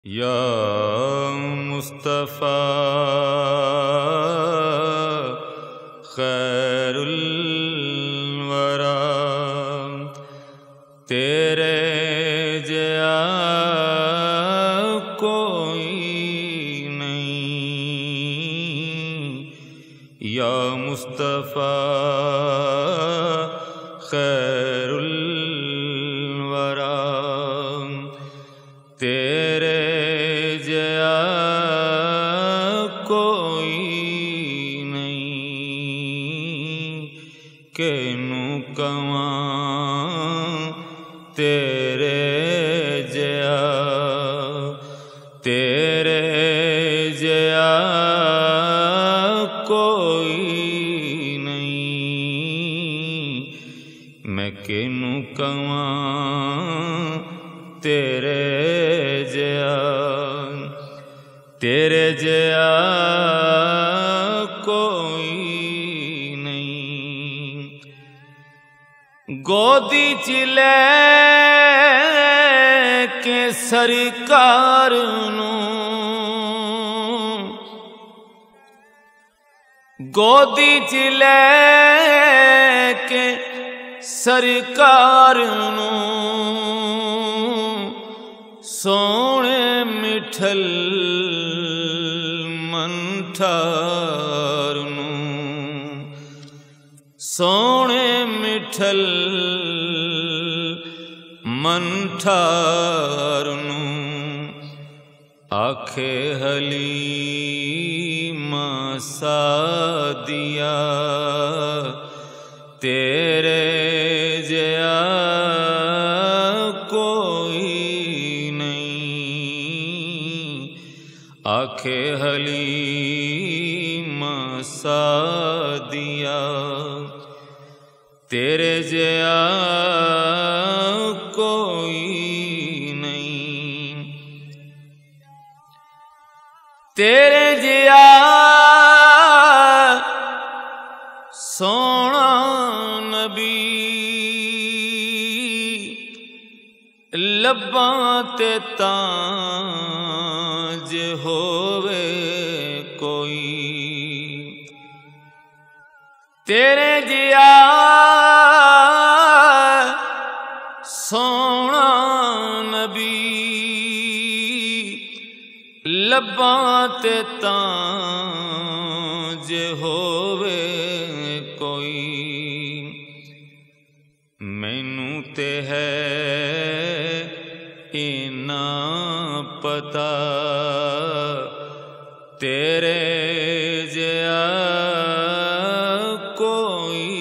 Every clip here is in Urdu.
یا مصطفیٰ خیر الورا، تیرے جیا کوئی نہیں۔ یا مصطفیٰ خیر الورا، تیرے جیا کوئی نہیں۔ کینو کواں تیرے جیا، تیرے جیا کوئی نہیں۔ میں کینو کواں تیرے جیا، تیرے جیا کوئی نہیں۔ گودی چ لے کے سرکار نوں، گودی چ لے کے سرکار نوں، سونے مٹھل منٹھار نوں، سونے مٹھل منٹھار نوں، آکھے حلیمہ سعدیہ تیرے جیا کوئی نہیں۔ آکھے حلیمہ سعدیہ تیرے جیا کوئی نہیں۔ تیرے جیا سونا نبی، لباں تے تاج ہووے کوئی۔ تیرے جیا سونا نبی، لباں تے تاج ہووے کوئی۔ مینوں تے ہے اینا پتا، تیرے جیا کوئی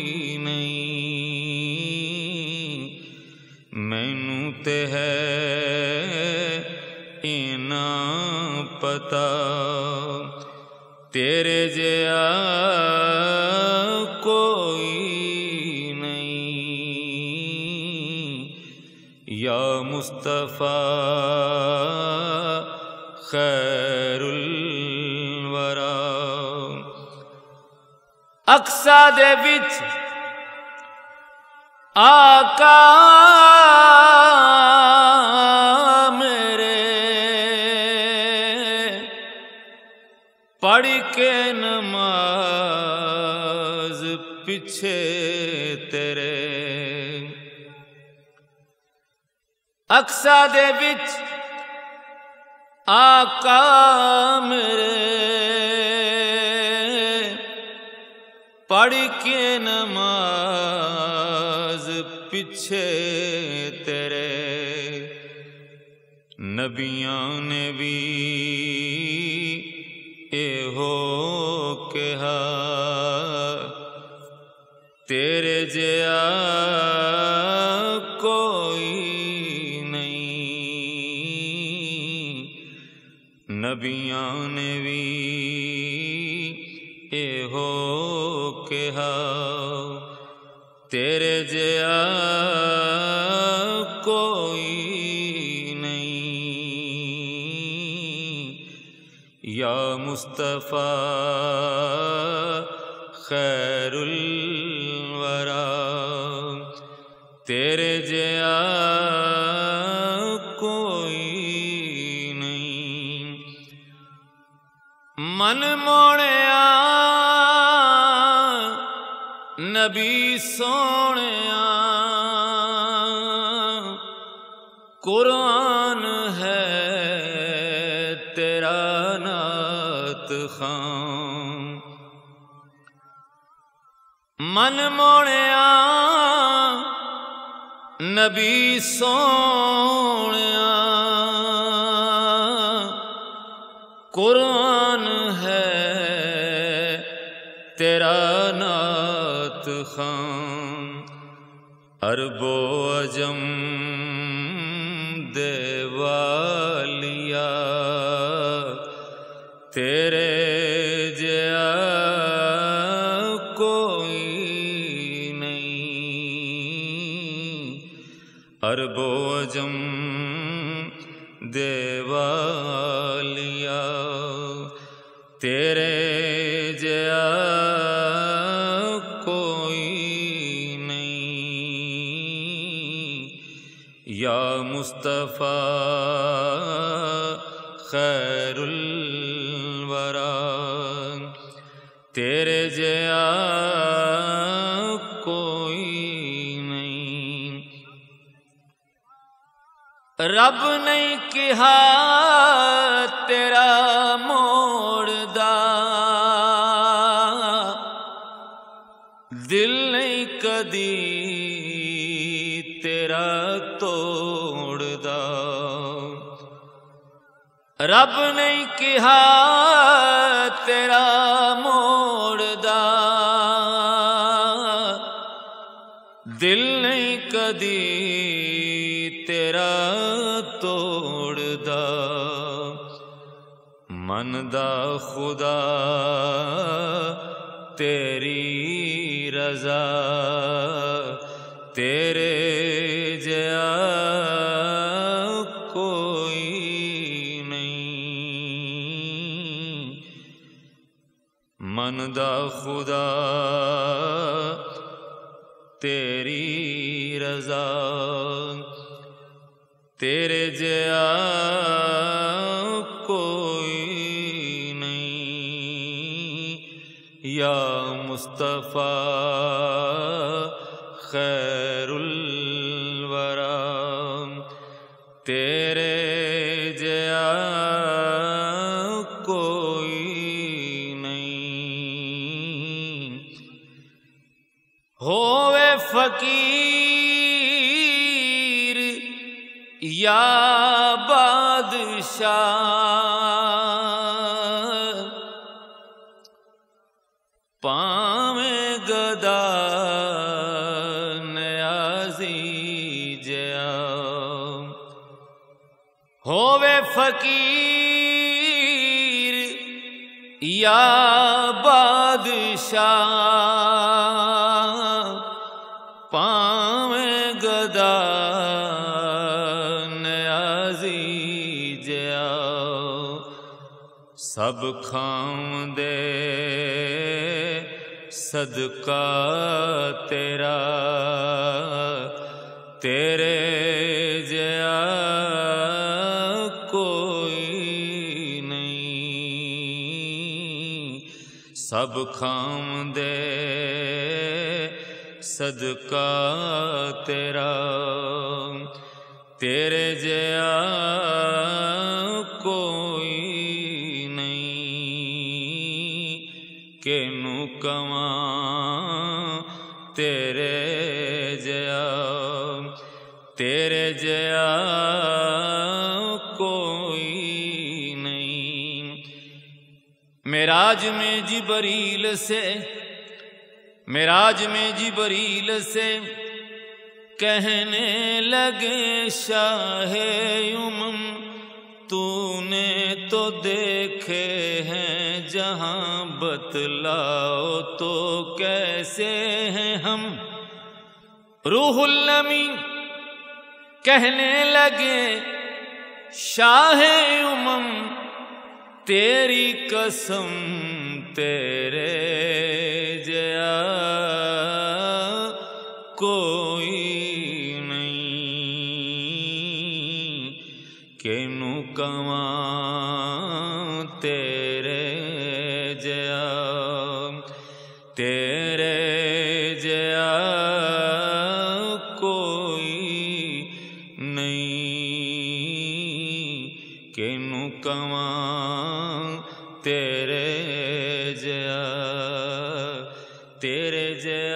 نہیں۔ مینوں تے ہے اینا پتا، تیرے جیا کوئی نہیں۔ یا مصطفیٰ خیر الورا، اقصی دے وچ آقا میرے، پڑھ کے نماز پیچھے تیرے۔ اقصی دے وچ آقا میرے، پڑھ کے نماز پیچھے تیرے۔ نبیاں نے بھی ایہو کہا، تیرے جیا کوئی نہیں۔ نبیاں نے بھی ایہو کہا، تیرے جیا کوئی نہیں۔ یا مصطفیٰ خیر الورا، تیرے جیا کوئی من موڑیا نبی سونیا قرآن ہے تیرا نعت خوان من موڑیا نبی سونیا قرآن ہے تیرا نعت خوان عرب و عجم دیوالیا تیرے جیا کوئی نہیں عرب و عجم دیوالیا تیرے جیا کوئی نہیں یا مصطفیٰ خیر الورا تیرے جیا کوئی نہیں رب نہیں کہا تیرا موڑ دا دل نہیں کدی تیرا توڑ دا رب نہیں کہا تیرا موڑ دا دل نہیں کدی تیرا توڑ دا من دا خدا تیری رضا تیرے جیا کوئی نہیں من دا خدا تیری رضا تیرے جیا کوئی نہیں یا مصطفیٰ خیر الورا تیرے جیا کوئی نہیں ہووے فقیر یا بادشاہ پاویں گدا نیازی جیا ہووے فقیر یا بادشاہ پاویں گدا نیازی جیا سب کھاؤں دے صدقہ تیرا تیرے جیا کوئی نہیں سب کھاؤں دے صدقہ تیرا تیرے جیا کوئی نہیں کہ نو کواں تیرے جیا کوئی نہیں معراج میں جبریل سے کہنے لگے شاہ امم تو نے تو دیکھے ہیں جہاں بتلاؤ تو کیسے ہیں ہم روح الامین کہنے لگے شاہ امم تیری قسم تیرے جیا کوئی نہیں کہ نو کواں تیرے تیرے جیا کوئی نہیں، کینوں کواں تیرے جیا